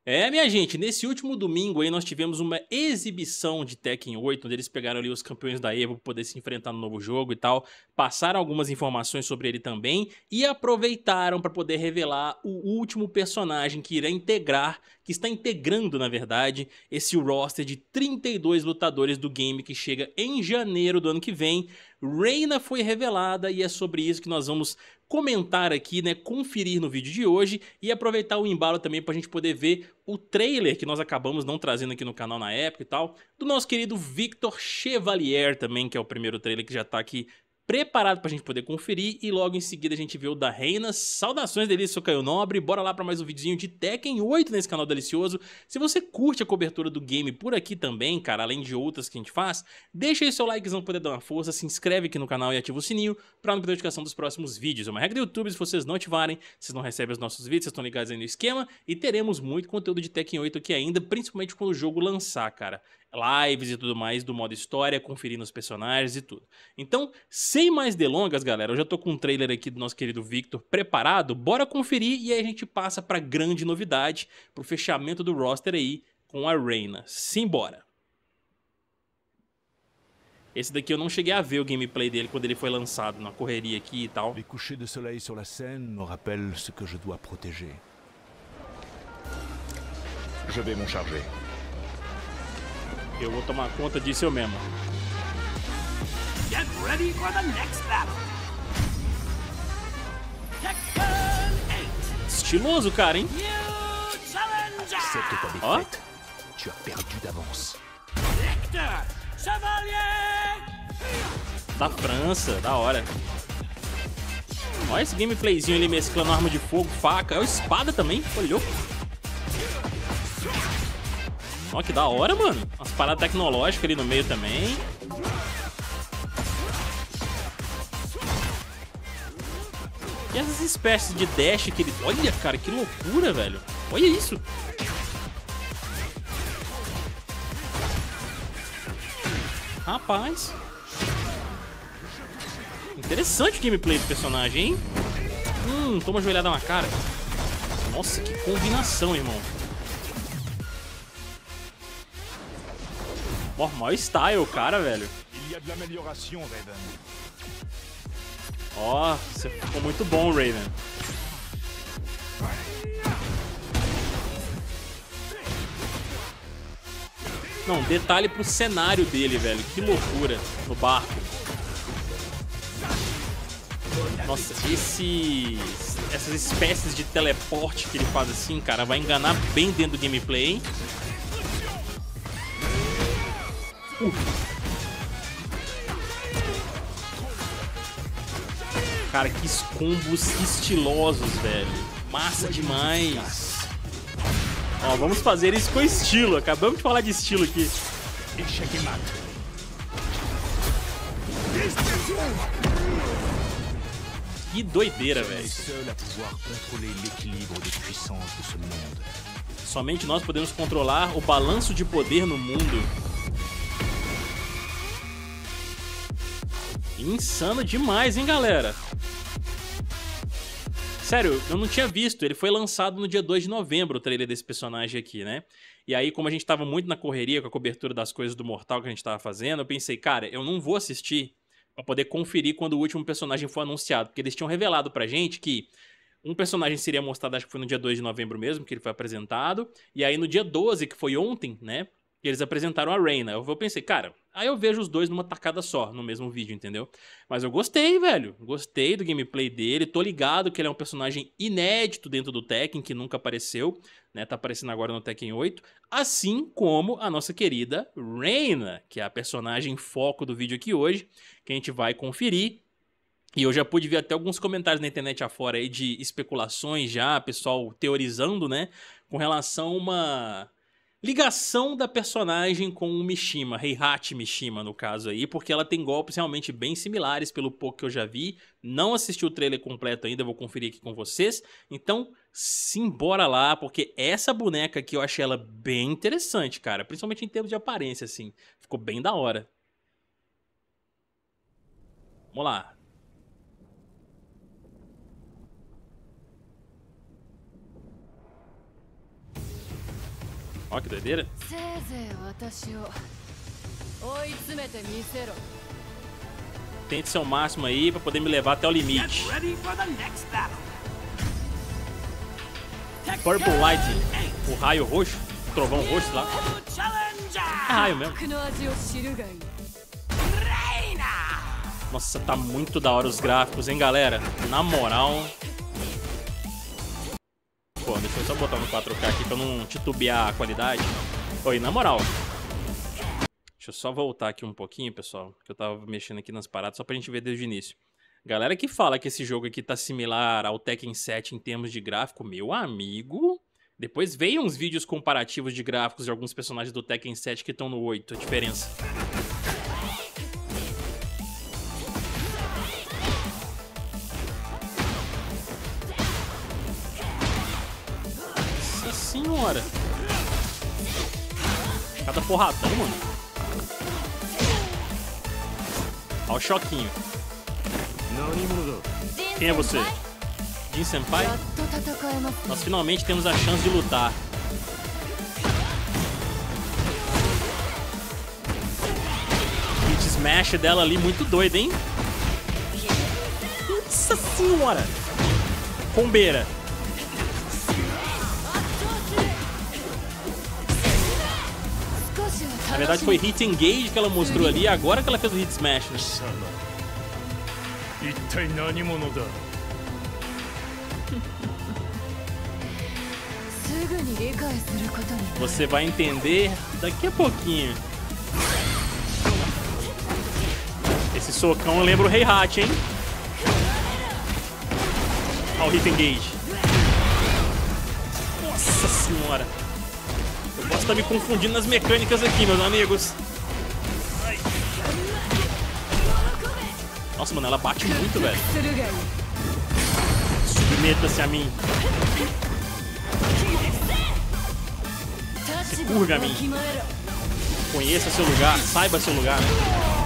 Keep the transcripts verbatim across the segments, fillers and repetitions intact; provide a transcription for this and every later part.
É, minha gente, nesse último domingo aí nós tivemos uma exibição de Tekken oito, onde eles pegaram ali os campeões da EVO para poder se enfrentar no novo jogo e tal, passaram algumas informações sobre ele também e aproveitaram para poder revelar o último personagem que irá integrar, que está integrando na verdade, esse roster de trinta e dois lutadores do game que chega em janeiro do ano que vem. Reina foi revelada e é sobre isso que nós vamos comentar aqui, né, conferir no vídeo de hoje e aproveitar o embalo também pra gente poder ver o trailer que nós acabamos não trazendo aqui no canal na época e tal, do nosso querido Victor Chevalier também, que é o primeiro trailer que já tá aqui preparado pra gente poder conferir, e logo em seguida a gente vê o da Reina. Saudações delícia, sou Caio Nobre, bora lá pra mais um videozinho de Tekken oito nesse canal delicioso. Se você curte a cobertura do game por aqui também, cara, além de outras que a gente faz, deixa aí seu likezão pra poder dar uma força, se inscreve aqui no canal e ativa o sininho pra não perder a notificação dos próximos vídeos. É uma regra do YouTube, se vocês não ativarem, vocês não recebem os nossos vídeos, vocês estão ligados aí no esquema, e teremos muito conteúdo de Tekken oito aqui ainda, principalmente quando o jogo lançar, cara. Lives e tudo mais do modo história, conferindo os personagens e tudo. Então, sem mais delongas, galera, eu já tô com um trailer aqui do nosso querido Victor preparado, bora conferir e aí a gente passa pra grande novidade, pro fechamento do roster aí com a Reina. Simbora! Esse daqui eu não cheguei a ver o gameplay dele quando ele foi lançado, na correria aqui e tal. Les couchers de soleil sur la Seine me rappellent ce que je dois protéger. Je vais m'en charger. Eu vou tomar conta disso eu mesmo. Get ready for the next battle. Tekken oito. Estiloso, cara, hein? New challenger. Accepte ta Ó. défaite. Tu as perdu d'avance. Victor Chevalier. Da França, da hora. Olha esse gameplayzinho ali mesclando arma de fogo, faca. É o espada também, olhou. Ó, que da hora, mano. Umas paradas tecnológicas ali no meio também. E essas espécies de dash que ele... Olha, cara, que loucura, velho. Olha isso. Rapaz. Interessante o gameplay do personagem, hein? Hum, toma uma joelhada na cara. Nossa, que combinação, irmão. Ó, maior style, cara, velho. Il y a de l'amélioration, Raven. Ó, você ficou muito bom, Raven. Não, detalhe pro cenário dele, velho. Que loucura no barco. Nossa, esse... essas espécies de teleporte que ele faz assim, cara, vai enganar bem dentro do gameplay, hein? Uh. Cara, que combos estilosos, velho. Massa demais. Ó, vamos fazer isso com estilo. Acabamos de falar de estilo aqui. Que doideira, velho. Seul a pouvoir contrôler l'équilibre de puissance de ce monde. Somente nós podemos controlar o balanço de poder no mundo. Insano demais, hein, galera? Sério, eu não tinha visto. Ele foi lançado no dia dois de novembro, o trailer desse personagem aqui, né? E aí, como a gente tava muito na correria com a cobertura das coisas do Mortal que a gente tava fazendo, eu pensei, cara, eu não vou assistir pra poder conferir quando o último personagem for anunciado. Porque eles tinham revelado pra gente que um personagem seria mostrado, acho que foi no dia dois de novembro mesmo, que ele foi apresentado. E aí no dia doze, que foi ontem, né? Que eles apresentaram a Reina. Eu pensei, cara, aí eu vejo os dois numa tacada só, no mesmo vídeo, entendeu? Mas eu gostei, velho. Gostei do gameplay dele. Tô ligado que ele é um personagem inédito dentro do Tekken, que nunca apareceu, né? Tá aparecendo agora no Tekken oito. Assim como a nossa querida Reina, que é a personagem foco do vídeo aqui hoje, que a gente vai conferir. E eu já pude ver até alguns comentários na internet afora aí de especulações já, pessoal teorizando, né? Com relação a uma ligação da personagem com o Mishima, Heihachi Mishima no caso aí, porque ela tem golpes realmente bem similares pelo pouco que eu já vi. Não assisti o trailer completo ainda, vou conferir aqui com vocês. Então, simbora lá, porque essa boneca aqui eu achei ela bem interessante, cara. Principalmente em termos de aparência, assim. Ficou bem da hora. Vamos lá. Ó, que doideira. Tente seu máximo aí pra poder me levar até o limite. Get ready for the next battle. Purple Lightning, o raio roxo, o trovão roxo lá. Challenger! É raio mesmo. Reina! Nossa, tá muito da hora os gráficos, hein, galera? Na moral. Pô, deixa eu só botar no quatro K aqui pra não titubear a qualidade. Oi, na moral. Deixa eu só voltar aqui um pouquinho, pessoal, que eu tava mexendo aqui nas paradas só pra gente ver desde o início. Galera que fala que esse jogo aqui tá similar ao Tekken sete em termos de gráfico, meu amigo. Depois veio uns vídeos comparativos de gráficos de alguns personagens do Tekken sete que estão no oito, a diferença. Nossa senhora. Cada porradão, mano. Olha o choquinho. Quem é você? Jin Senpai? Nós finalmente temos a chance de lutar. Hit smash dela ali muito doido, hein? Nossa senhora! Combeira. Na verdade foi hit engage que ela mostrou ali, agora que ela fez o hit smash, né? Você vai entender daqui a pouquinho. Esse socão lembra o Heihachi, hein? Olha o hit engage. Nossa senhora. Eu posso estar me confundindo nas mecânicas aqui, meus amigos. Ai. Nossa, mano, ela bate muito, velho. Submeta-se a mim. Se curva a mim. Conheça seu lugar, saiba seu lugar, né?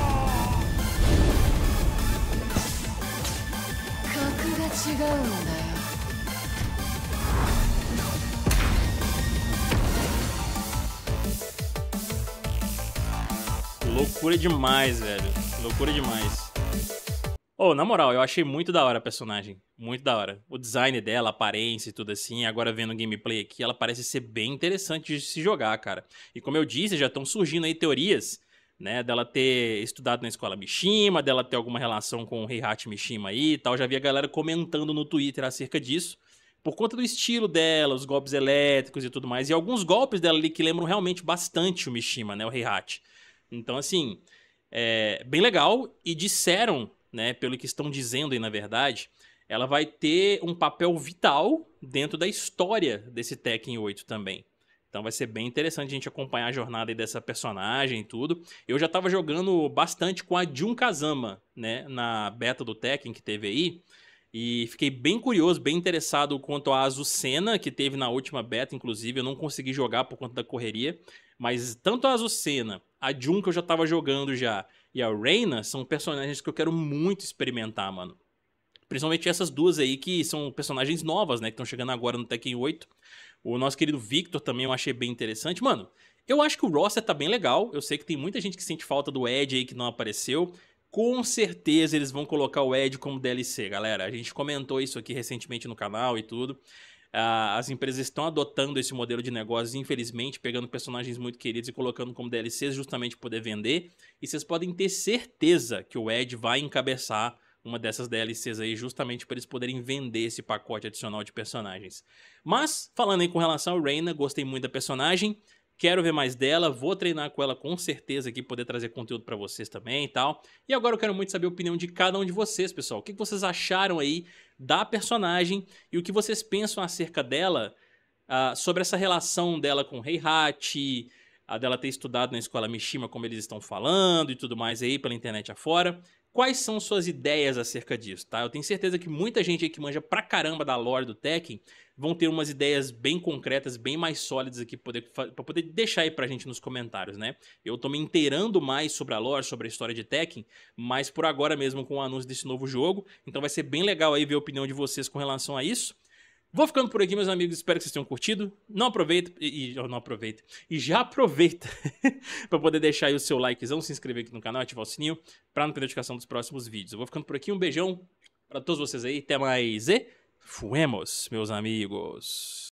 Loucura demais, velho. Loucura demais. Oh, na moral, eu achei muito da hora a personagem. Muito da hora. O design dela, a aparência e tudo assim. Agora vendo o gameplay aqui, ela parece ser bem interessante de se jogar, cara. E como eu disse, já estão surgindo aí teorias, né, dela ter estudado na escola Mishima, dela ter alguma relação com o Heihachi Mishima aí e tal. Já vi a galera comentando no Twitter acerca disso. Por conta do estilo dela, os golpes elétricos e tudo mais. E alguns golpes dela ali que lembram realmente bastante o Mishima, né, o Heihachi. Então, assim, é bem legal. E disseram, né, pelo que estão dizendo aí, na verdade, ela vai ter um papel vital dentro da história desse Tekken oito também. Então vai ser bem interessante a gente acompanhar a jornada aí dessa personagem e tudo. Eu já tava jogando bastante com a Jun Kazama, né, na beta do Tekken que teve aí. E fiquei bem curioso, bem interessado quanto a Azucena, que teve na última beta, inclusive. Eu não consegui jogar por conta da correria. Mas tanto a Azucena, a Jun que eu já tava jogando já, e a Reina são personagens que eu quero muito experimentar, mano. Principalmente essas duas aí que são personagens novas, né, que estão chegando agora no Tekken oito. O nosso querido Victor também eu achei bem interessante. Mano, eu acho que o roster tá bem legal. Eu sei que tem muita gente que sente falta do Ed aí que não apareceu. Com certeza eles vão colocar o Ed como D L C, galera. A gente comentou isso aqui recentemente no canal e tudo. Uh, as empresas estão adotando esse modelo de negócios, infelizmente, pegando personagens muito queridos e colocando como D L Cs justamente para poder vender. E vocês podem ter certeza que o Ed vai encabeçar uma dessas D L Cs aí, justamente para eles poderem vender esse pacote adicional de personagens. Mas, falando aí com relação ao Reina, gostei muito da personagem. Quero ver mais dela, vou treinar com ela com certeza aqui, poder trazer conteúdo pra vocês também e tal. E agora eu quero muito saber a opinião de cada um de vocês, pessoal. O que vocês acharam aí da personagem e o que vocês pensam acerca dela, uh, sobre essa relação dela com o Heihachi, a dela ter estudado na escola Mishima, como eles estão falando e tudo mais aí pela internet afora. Quais são suas ideias acerca disso, tá? Eu tenho certeza que muita gente aí que manja pra caramba da lore do Tekken vão ter umas ideias bem concretas, bem mais sólidas aqui pra poder, pra poder deixar aí pra gente nos comentários, né? Eu tô me inteirando mais sobre a lore, sobre a história de Tekken, mas por agora mesmo com o anúncio desse novo jogo, então vai ser bem legal aí ver a opinião de vocês com relação a isso. Vou ficando por aqui, meus amigos. Espero que vocês tenham curtido. Não aproveita, e, e não aproveita, e já aproveita para poder deixar aí o seu likezão, se inscrever aqui no canal, ativar o sininho para não perder a notificação dos próximos vídeos. Eu vou ficando por aqui. Um beijão para todos vocês aí. Até mais e fuemos, meus amigos.